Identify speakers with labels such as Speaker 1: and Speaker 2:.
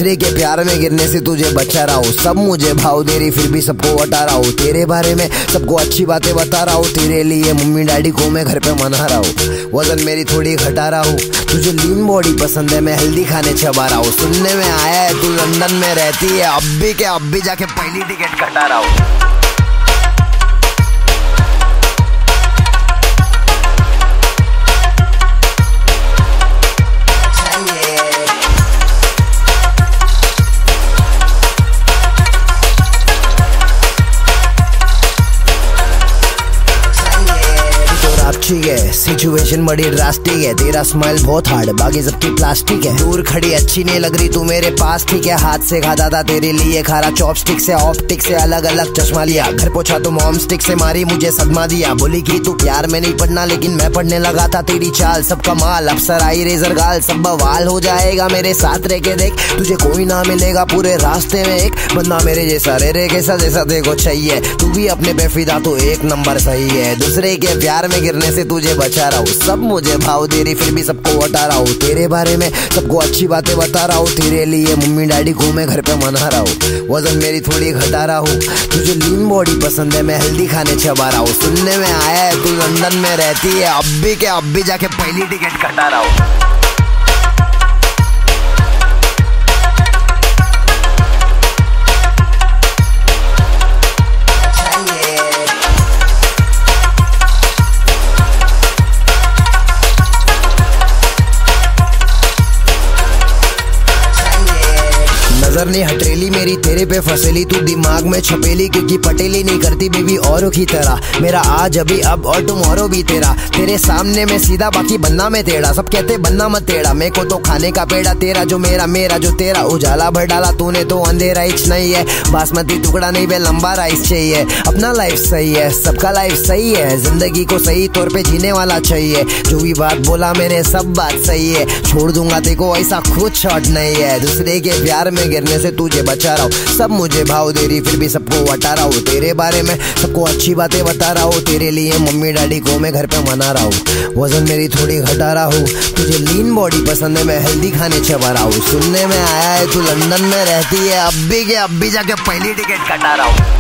Speaker 1: दूसरे के प्यार में गिरने से तुझे बचा रहा हूँ। सब मुझे भाव दे रही फिर भी सबको बता रहा हूँ। तेरे बारे में सबको अच्छी बातें बता रहा हूँ। तेरे लिए मम्मी डैडी को मैं घर पे मना रहा हूँ। वजन मेरी थोड़ी घटा रहा हूँ। तुझे लीन बॉडी पसंद है, मैं हेल्दी खाने चबा रहा हूँ। सुनने में आया है तू लंदन में रहती है, अब भी जाके पहली टिकट कटा रहा हूँ। ठीक है, सिचुएशन बड़ी ड्रास्टिक है। तेरा स्माइल बहुत हार्ड, बाकी सबकी प्लास्टिक है। दूर खड़ी अच्छी नहीं लग रही तू मेरे पास, ठीक है। हाथ से खाता था तेरे लिए खारा चॉपस्टिक से, ऑप्टिक से अलग अलग चश्मा लिया। घर पहुंचा तो मॉम स्टिक से मारी, मुझे सदमा दिया। बोली कि तू प्यार में नहीं पढ़ना, लेकिन मैं पढ़ने लगा था। तेरी चाल सब कमाल, अफसर आई रेजर गाल, सब बवाल हो जाएगा मेरे साथ रह के देख। तुझे कोई ना मिलेगा पूरे रास्ते में एक बंदा मेरे जैसा, रे कैसा जैसा देखो चाहिए। तू भी अपने पे फिदा तो एक नंबर सही है। दूसरे के प्यार में गिरने से तुझे बचा रहा हूँ। सब मुझे भाव दे रही फिर भी सबको बता रहा हूँ। तेरे बारे में सबको अच्छी बातें बता रहा हूँ। तेरे लिए मम्मी डैडी को मैं घर पे मना रहा हूँ। वजन मेरी थोड़ी घटा रहा हूँ। तुझे लीन बॉडी पसंद है, मैं हेल्दी खाने चबा रहा हूँ। सुनने में आया है तू लंदन में रहती है, अब भी जाके पहली टिकट कटा रहा हूँ। नजर नहीं हटेली मेरी तेरे पे फसेली, तू दिमाग में छपेली क्योंकि पटेली नहीं करती बेबी औरों की तरह। मेरा आज अभी अब और टुमारो भी तेरा, तेरे सामने में सीधा बाकी बनना में टेढ़ा। सब कहते बनना मत टेढ़ा, मेरे को तो खाने का पेड़ा। तेरा जो मेरा जो तेरा, उजाला भर डाला तूने तो अंधेरा हिच नहीं है। बासमती टुकड़ा नहीं बे लंबा राइस चाहिए। अपना लाइफ सही है, सबका लाइफ सही है। जिंदगी को सही तौर पे जीने वाला चाहिए। जो भी बात बोला मैंने सब बात सही है। छोड़ दूंगा तेको ऐसा खुद शॉट नहीं है। दूसरे के प्यार में गिरने से तुझे बचा रहा हूँ। सब मुझे भाव दे रही फिर भी सबको बता रहा हूँ। तेरे बारे में सबको अच्छी बातें बता रहा हूँ। तेरे लिए मम्मी डैडी को मैं घर पे मना रहा हूँ। वजन मेरी थोड़ी घटा रहा हूँ। तुझे लीन बॉडी पसंद है, मैं हेल्दी खाने चबा रहा हूँ। सुनने में आया है तू लंदन में रहती है, अब भी जाके पहली टिकट कटा रहा हूँ।